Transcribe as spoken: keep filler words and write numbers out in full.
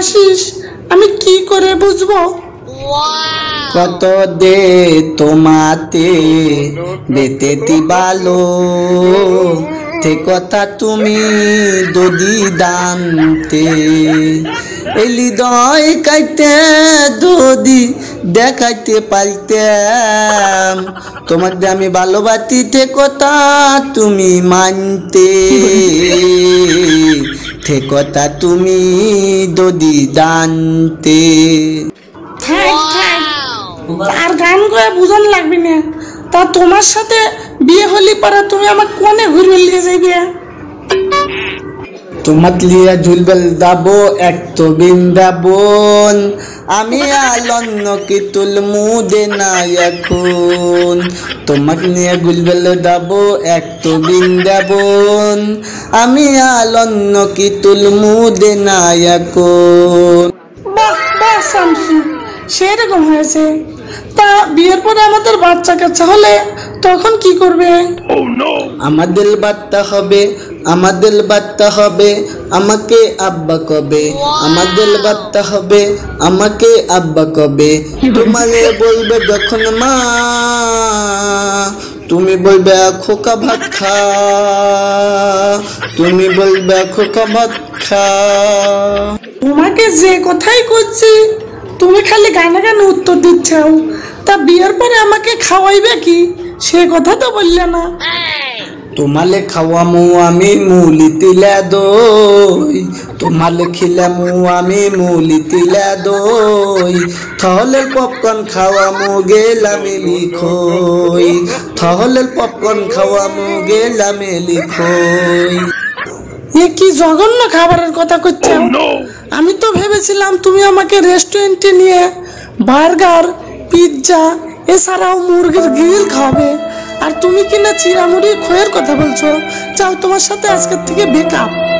হাসিস, আমি কি করে বুঝবো? কত দে তোমাতে বেতেতি বালো, তে কথা তুমি দদি দানতে। এই হৃদয় কাইতে দদি দেখাইতে পারতাম, তোমাকে আমি ভালোবাসি তে কথা তুমি মানতে। তে কথা তুমি দদি দানতে। থাক থাক, আর গান গয়ে বুঝান লাগবে না। তা তোমার সাথে বিয়ে হলি পরে তুমি আমার কোনে ঘুরবে নিয়ে যাইবে? তোমাক লিয়া ঝুলবেল দাবো এক তো বৃন্দাবন, আমি আলন্য কি তুল মুদে না এখন। তোমাক নিয়ে গুলবেল দাবো এক তো বৃন্দাবন, আমি আলন্য কি তুল মুদে না এখন। বাহ বাহ শামসু, সেরকম হয়েছে। তা বিয়ের পরে আমাদের বাচ্চা কাচ্চা হলে তখন কি করবে? আমাদের বাচ্চা হবে, আমাদের বাচ্চা হবে, আমাকে আব্বা কবে। আমাদের বাচ্চা হবে, আমাকে আব্বা কবে। তোমারে বলবে যখন মা, তুমি বলবে খোকা ভাত খা, তুমি বলবে খোকা ভাত খা। তোমাকে যে কথাই করছি তুমি খালি গানে গানে উত্তর দিচ্ছাও। তা বিয়ের পরে আমাকে খাওয়াইবে কি সে কথা তো বললে না। তোমালে খাওয়ামু আমি মুলি তিলা দই, তোমালে খিলামু আমি মুলি তিলা দই। তাহলে পপকর্ন খাওয়ামু গেলামে লিখই, তাহলে পপকর্ন খাওয়ামু গেলামে লিখই। এ কি জঘন্য খাবারের কথা করছো? আমি তো ভেবেছিলাম তুমি আমাকে রেস্টুরেন্টে নিয়ে বার্গার, পিৎজা এছাড়াও মুরগির গ্রিল খাবে, আর তুমি কিনা চিরামুড়ি খোয়ের কথা বলছো। চাও তোমার সাথে আজকের থেকে ব্রেকআপ।